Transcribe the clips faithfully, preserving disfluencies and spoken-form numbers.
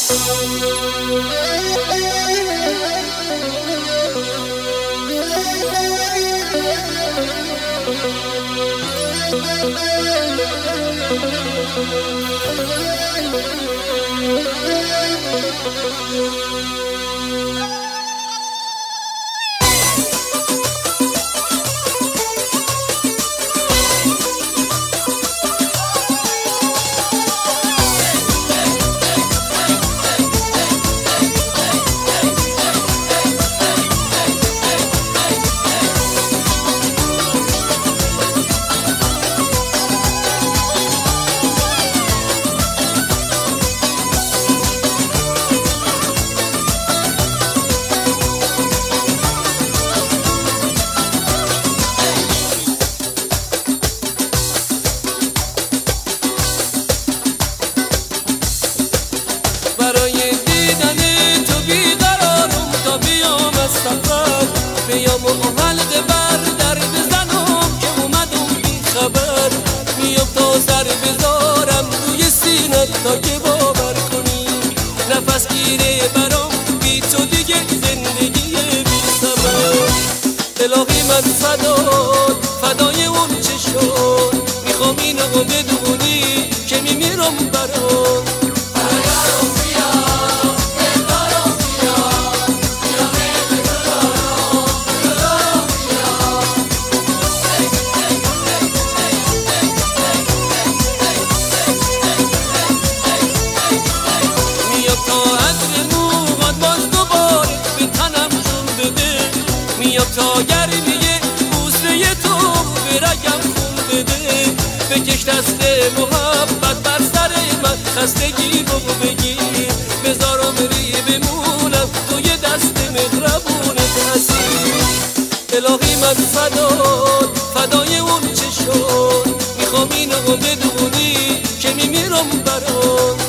بیام و حلقه بر در بزنم که اومدم بی خبر. میام تا سر بذارم روی سینت تا که باور کنی نفس گیره برام بی تو دیگه زندگی بی ثمر. الهی من فدات فدای اون چشات، میخوام اینو بدونی که میمیرم برات. تا گرمیه بوسه تو برگم خون بده، بکش دست محبت بر سر من خستگی بگو بگیر، بذارم ری بمونم توی دست مهربونت هستی. الهی من فدات فدای اون چشات، میخوام اینو بدونی که میمیرم برات.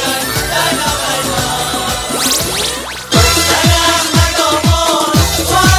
Why?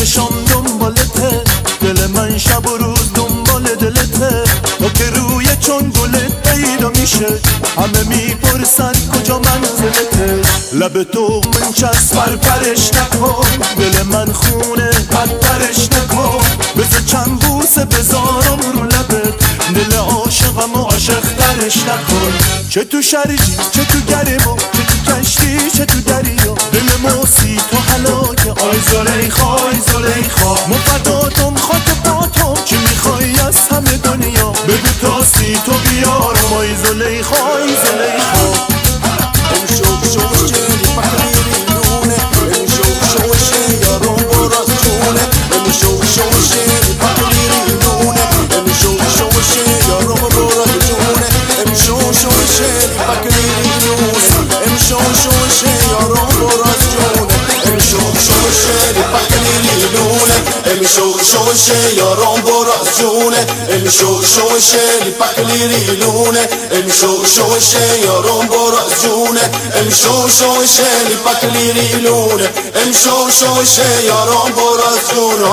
چشام دنبالته، دل من شب و روز دنبال دلته. تو که روی چون گلت پیدا میشه، همه میپرسن کجا منزلته. لب تو من چسب پرپرش نکن، دل من خونه بدترش نکن. بذار چند بوسه بذارم رو لبت، دل عاشقم و عاشق ترش نکن. چه تو شرجی چه تو گرما، چه تو کشتی چه تو دریا، دل موسی تو هلاکه. آی زلیخا آی زلیخا، مفداتم خاک پاتم، چی میخوای از همه دنیا؟ بگو تا سی تو بیارم. آی زلیخا آی زلیخا. امشو شوشه پکلیرونه، امشو شوشه یارم براز جونه. امشو شوشه پکلیرونه، امشو شوشه یارم براز جونه. امشو شوشه پکلیرونه، امشو شوشه یارم براز جونه. امشو شوشه پکلیرونه، امشو شوشه یارم براز جونه. امشو شوشه پکلیرونه، امشو شوشه یارم براز جونه. امشو شوشه پکلیرونه، امشو شوشه یارم براز جونه.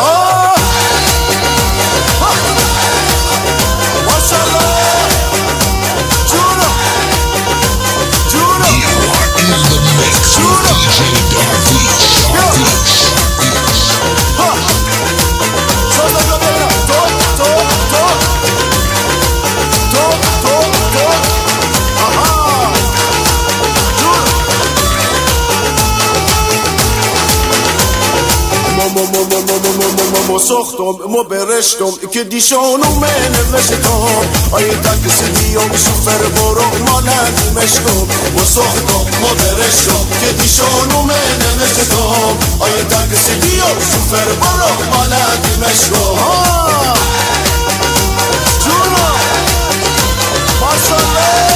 ماشاءالله جونه جونه. You are in the mix with D J Darvish. ما ساختم ما برشتم که دیشانو من نوشتم. آیه تاکسی بیام سفر برو ما ندیمشتم. ما ساختم ما برشتم که دیشانو من نوشتم. آیه تاکسی بیام سفر برو ما ندیمشتم. جونا ماشاءالله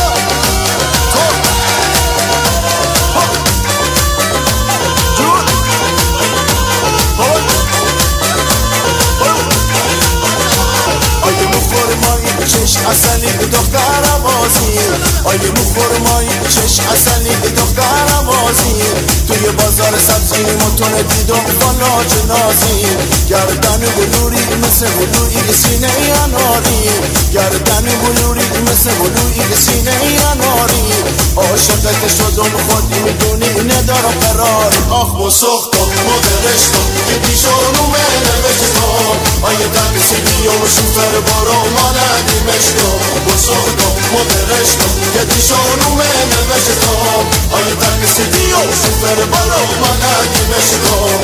چش اصلی دخترم آزین. آیه مخورمایی چش اصلی دخترم آزین. توی بازار سبزی متون دیدم والا جنازین. گردن بلوری مثل بلوری سینه اناری، گردن بلوری مثل بلوری سینه اناری. عاشقت شدم خودی میدونی ندارم قرار. آخ با سختم ما برشتم که دیشانو من نوشتم. آیه تاکسی بیام شوفر بارا ما ندیمشتم. با سختم ما برشتم که دیشانو من نوشتم. آیه تاکسی بیام شوفر بارا ما ندیمشتم.